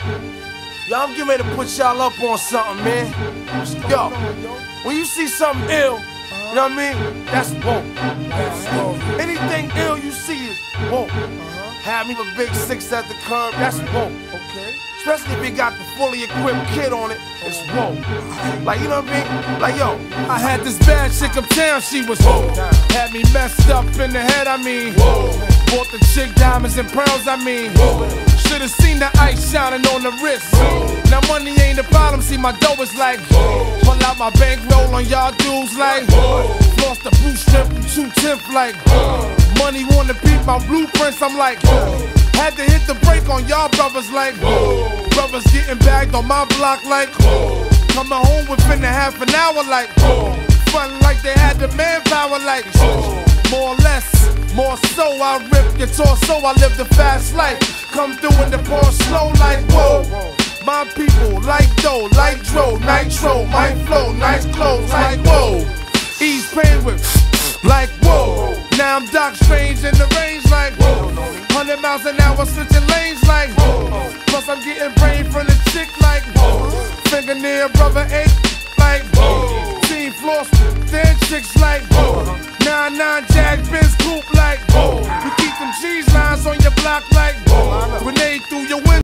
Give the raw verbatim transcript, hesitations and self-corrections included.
Yo, I'm getting ready to put y'all up on something, man. Yo, when you see something ill, you know what I mean? That's woke. Anything ill you see is woke. Have me with big six at the curb, that's woke. Okay. Especially if it got the fully equipped kid on it, it's woke. Like, you know what I mean? Like, yo, I had this bad chick uptown, she was woke. Had me messed up in the head, I mean. Bought the chick diamonds and pearls, I mean. Should've seen the ice shining on the wrist. Now money ain't the problem, see my dough is like. Pull out my bankroll on y'all dudes like. Lost the blue strip from two tenth like. Money wanna beat my blueprints, I'm like. Had to hit the brake on y'all brothers like. Brothers getting bagged on my block like. Coming home within a half an hour like. Fun like they had the manpower like. More or less, more so I rip your torso, I live the fast life. Come through in the pour slow like whoa. My people like dough, like dro, nitro, my flow, nice clothes like whoa. Ease pain with like whoa. Now I'm Doc Strange in the range like whoa. Hundred miles an hour switching lanes like whoa. Plus I'm getting brain from the chick like whoa. Fingernail brother eight like whoa. Team floss, then chicks like whoa. Nine nine Jag Benz coupe like whoa. We keep them cheese lines on your block like whoa. Grenade through your window.